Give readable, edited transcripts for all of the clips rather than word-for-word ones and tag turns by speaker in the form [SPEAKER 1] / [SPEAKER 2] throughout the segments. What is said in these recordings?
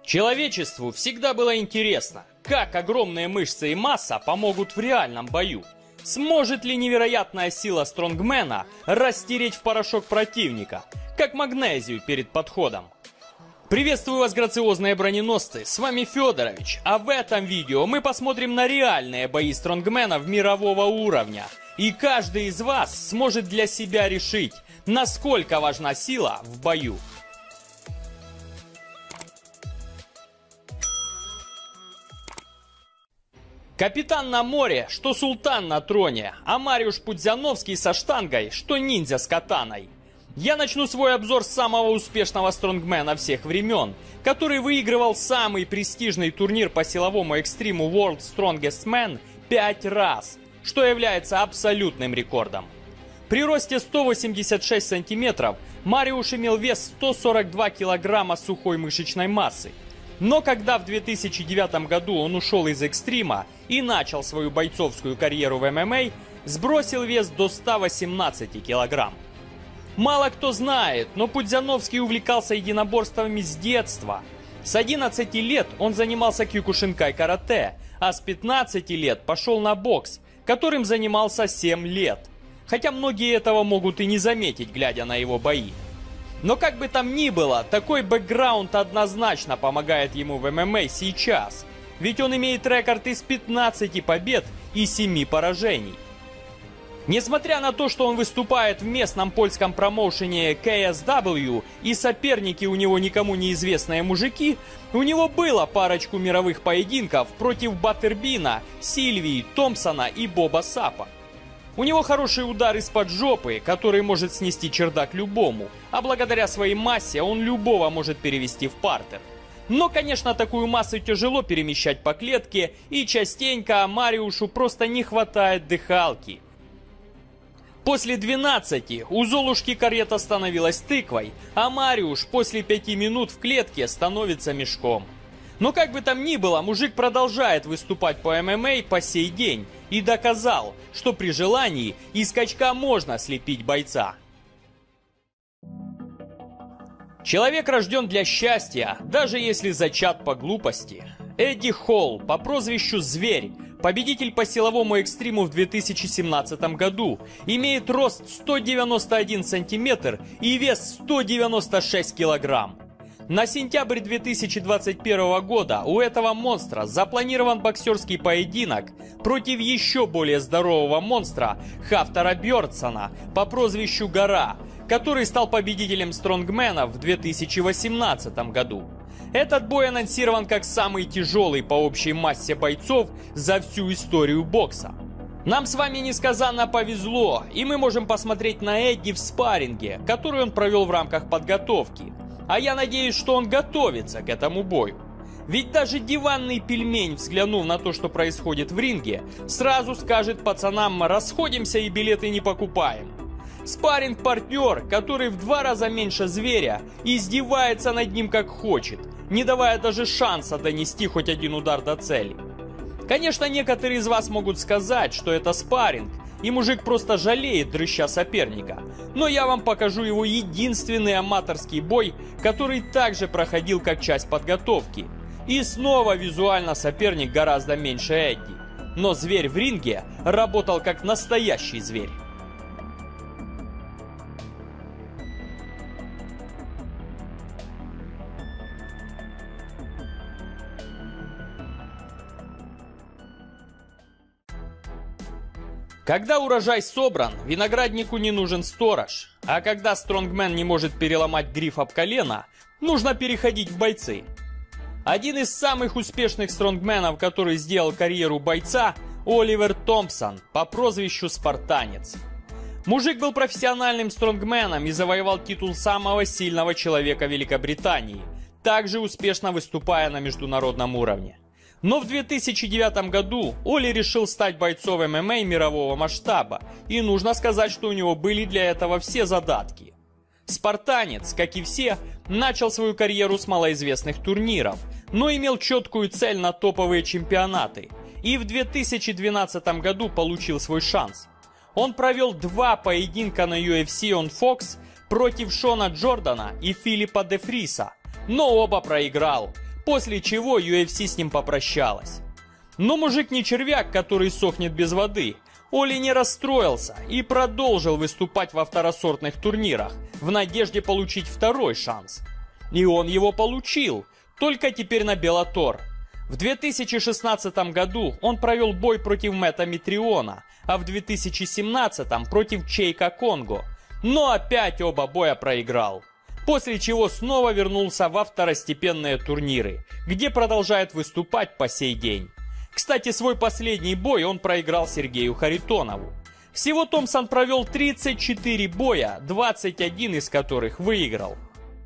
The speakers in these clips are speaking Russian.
[SPEAKER 1] Человечеству всегда было интересно, как огромные мышцы и масса помогут в реальном бою. Сможет ли невероятная сила стронгмена растереть в порошок противника, как магнезию перед подходом? Приветствую вас, грациозные броненосцы, с вами Федорович, а в этом видео мы посмотрим на реальные бои стронгменов мирового уровня. И каждый из вас сможет для себя решить, насколько важна сила в бою. Капитан на море, что султан на троне, а Мариуш Пудзяновский со штангой, что ниндзя с катаной. Я начну свой обзор с самого успешного стронгмена всех времен, который выигрывал самый престижный турнир по силовому экстриму World Strongest Man 5 раз, что является абсолютным рекордом. При росте 186 сантиметров Мариуш имел вес 142 килограмма сухой мышечной массы. Но когда в 2009 году он ушел из экстрима и начал свою бойцовскую карьеру в ММА, сбросил вес до 118 килограмм. Мало кто знает, но Пудзяновский увлекался единоборствами с детства. С 11 лет он занимался кюкушинкай карате, а с 15 лет пошел на бокс, которым занимался 7 лет. Хотя многие этого могут и не заметить, глядя на его бои. Но как бы там ни было, такой бэкграунд однозначно помогает ему в ММА сейчас. Ведь он имеет рекорд из 15 побед и 7 поражений. Несмотря на то, что он выступает в местном польском промоушене KSW и соперники у него никому неизвестные мужики, у него было парочку мировых поединков против Баттербина, Сильвии, Томпсона и Боба Сапа. У него хороший удар из-под жопы, который может снести чердак любому, а благодаря своей массе он любого может перевести в партер. Но, конечно, такую массу тяжело перемещать по клетке, и частенько Мариушу просто не хватает дыхалки. После 12 у Золушки карета становилась тыквой, а Мариуш после 5 минут в клетке становится мешком. Но как бы там ни было, мужик продолжает выступать по ММА по сей день и доказал, что при желании из скачка можно слепить бойца. Человек рожден для счастья, даже если зачат по глупости. Эдди Холл по прозвищу Зверь, победитель по силовому экстриму в 2017 году, имеет рост 191 сантиметр и вес 196 килограмм. На сентябрь 2021 года у этого монстра запланирован боксерский поединок против еще более здорового монстра Хафтара Бьордсона по прозвищу Гора, который стал победителем стронгмена в 2018 году. Этот бой анонсирован как самый тяжелый по общей массе бойцов за всю историю бокса. Нам с вами несказанно повезло, и мы можем посмотреть на Эдди в спарринге, который он провел в рамках подготовки. А я надеюсь, что он готовится к этому бою. Ведь даже диванный пельмень, взглянув на то, что происходит в ринге, сразу скажет пацанам: расходимся и билеты не покупаем. Спарринг-партнер, который в 2 раза меньше Зверя, издевается над ним как хочет, не давая даже шанса донести хоть один удар до цели. Конечно, некоторые из вас могут сказать, что это спарринг, и мужик просто жалеет дрыща соперника. Но я вам покажу его единственный аматорский бой, который также проходил как часть подготовки. И снова визуально соперник гораздо меньше Эдди. Но Зверь в ринге работал как настоящий зверь. Когда урожай собран, винограднику не нужен сторож. А когда стронгмен не может переломать гриф об колено, нужно переходить в бойцы. Один из самых успешных стронгменов, который сделал карьеру бойца, Оливер Томпсон по прозвищу Спартанец. Мужик был профессиональным стронгменом и завоевал титул самого сильного человека Великобритании, также успешно выступая на международном уровне. Но в 2009 году Оли решил стать бойцом ММА мирового масштаба, и нужно сказать, что у него были для этого все задатки. Спартанец, как и все, начал свою карьеру с малоизвестных турниров, но имел четкую цель на топовые чемпионаты, и в 2012 году получил свой шанс. Он провел 2 поединка на UFC on Fox против Шона Джордана и Филиппа де Фриса, но оба проиграл, после чего UFC с ним попрощалась. Но мужик не червяк, который сохнет без воды. Оли не расстроился и продолжил выступать во второсортных турнирах в надежде получить второй шанс. И он его получил, только теперь на Беллатор. В 2016 году он провел бой против Мэтта Митриона, а в 2017 против Чейка Конго. Но опять оба боя проиграл. После чего снова вернулся во второстепенные турниры, где продолжает выступать по сей день. Кстати, свой последний бой он проиграл Сергею Харитонову. Всего Томпсон провел 34 боя, 21 из которых выиграл.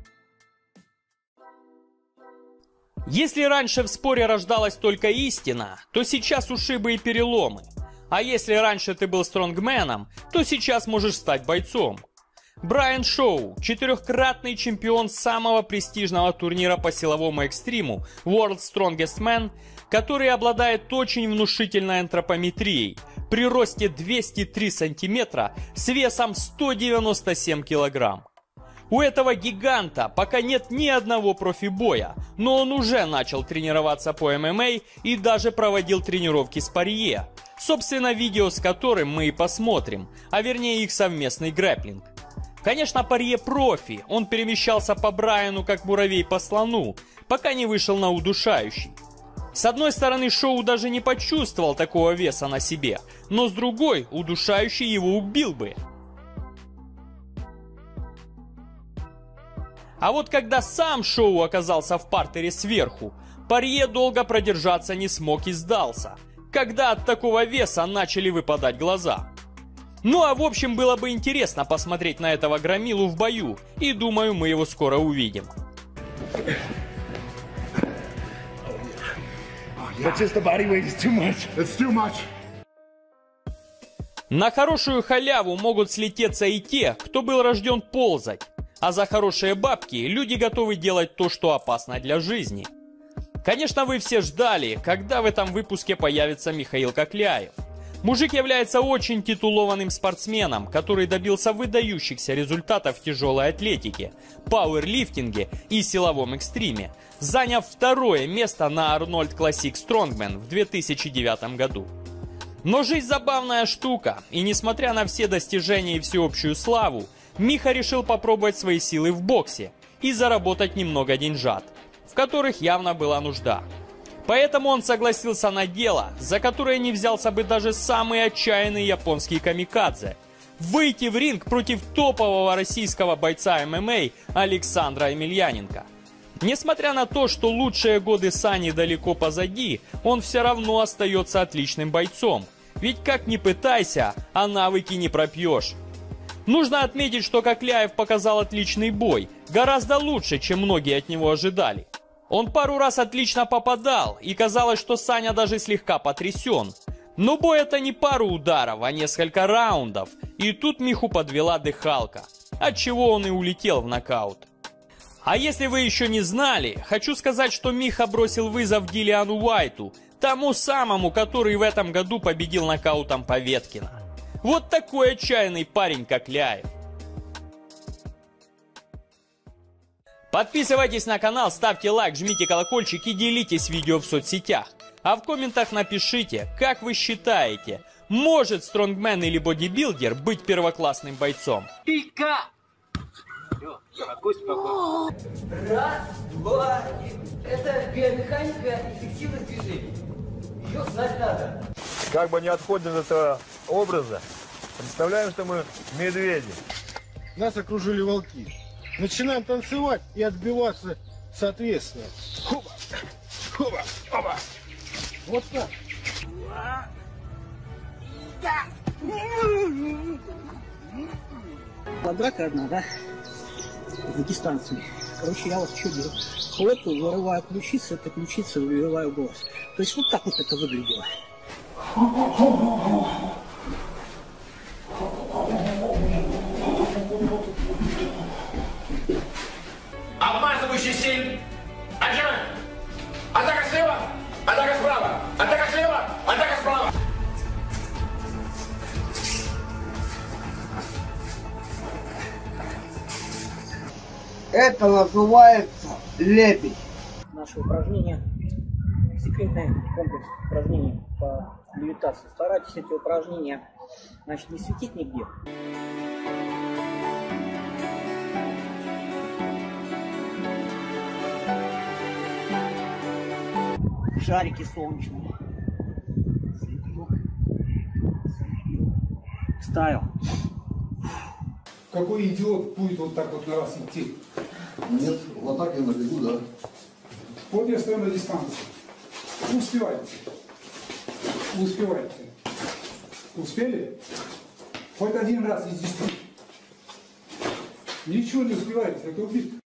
[SPEAKER 1] Если раньше в споре рождалась только истина, то сейчас ушибы и переломы. А если раньше ты был стронгменом, то сейчас можешь стать бойцом. Брайан Шоу, четырехкратный чемпион самого престижного турнира по силовому экстриму World's Strongest Man, который обладает очень внушительной антропометрией, при росте 203 сантиметра с весом 197 килограмм. У этого гиганта пока нет ни одного профибоя, но он уже начал тренироваться по ММА и даже проводил тренировки с Порье. Собственно, видео с которым мы и посмотрим, а вернее их совместный грэпплинг. Конечно, Порье профи, он перемещался по Брайану как муравей по слону, пока не вышел на удушающий. С одной стороны, Шоу даже не почувствовал такого веса на себе, но с другой, удушающий его убил бы. А вот когда сам Шоу оказался в партере сверху, Порье долго продержаться не смог и сдался, когда от такого веса начали выпадать глаза. Ну а в общем, было бы интересно посмотреть на этого громилу в бою, и думаю, мы его скоро увидим. На хорошую халяву могут слететься и те, кто был рожден ползать. А за хорошие бабки люди готовы делать то, что опасно для жизни. Конечно, вы все ждали, когда в этом выпуске появится Михаил Кокляев. Мужик является очень титулованным спортсменом, который добился выдающихся результатов в тяжелой атлетике, пауэрлифтинге и силовом экстриме, заняв второе место на Arnold Classic Strongman в 2009 году. Но жизнь забавная штука, и несмотря на все достижения и всеобщую славу, Миха решил попробовать свои силы в боксе и заработать немного деньжат, в которых явно была нужда. Поэтому он согласился на дело, за которое не взялся бы даже самый отчаянный японский камикадзе – выйти в ринг против топового российского бойца ММА Александра Емельяненко. Несмотря на то, что лучшие годы Сани далеко позади, он все равно остается отличным бойцом. Ведь как ни пытайся, а навыки не пропьешь. Нужно отметить, что Кокляев показал отличный бой, гораздо лучше, чем многие от него ожидали. Он пару раз отлично попадал, и казалось, что Саня даже слегка потрясен. Но бой это не пару ударов, а несколько раундов, и тут Миху подвела дыхалка, отчего он и улетел в нокаут. А если вы еще не знали, хочу сказать, что Миха бросил вызов Дилиану Уайту, тому самому, который в этом году победил нокаутом Поветкина. Вот такой отчаянный парень Кокляев. Подписывайтесь на канал, ставьте лайк, жмите колокольчик и делитесь видео в соцсетях. А в комментах напишите, как вы считаете, может стронгмен или бодибилдер быть первоклассным бойцом?
[SPEAKER 2] Пика! Спокойно. Раз, два. Это биомеханика эффективных движений. Ее знать надо.
[SPEAKER 3] Как бы не отходим от этого образа, представляем, что мы медведи.
[SPEAKER 4] Нас окружили волки. Начинаем танцевать и отбиваться соответственно. Хоба, хоба, хоба. Вот так.
[SPEAKER 5] Драка одна, да? В дистанции. Короче, я вот что делаю? Хлопаю, вырываю ключицы, эта ключица вырываю голос. То есть вот так вот это выглядело.
[SPEAKER 6] Обмазывающий стиль. Отжимай. Атака слева. Атака справа. Атака слева. Атака справа.
[SPEAKER 7] Это называется лебедь.
[SPEAKER 5] наши упражнения, секретный комплекс упражнений по левитации. Старайтесь эти упражнения, значит, не светить нигде. Шарики солнечные. Ставил.
[SPEAKER 7] Какой идиот будет вот так вот на вас идти?
[SPEAKER 8] Нет, в атаке на бегу, да.
[SPEAKER 7] Вот я стою на дистанции. Успевайте. Успевайте. Успели? Хоть один раз из 10. Ничего не успеваете, это убит.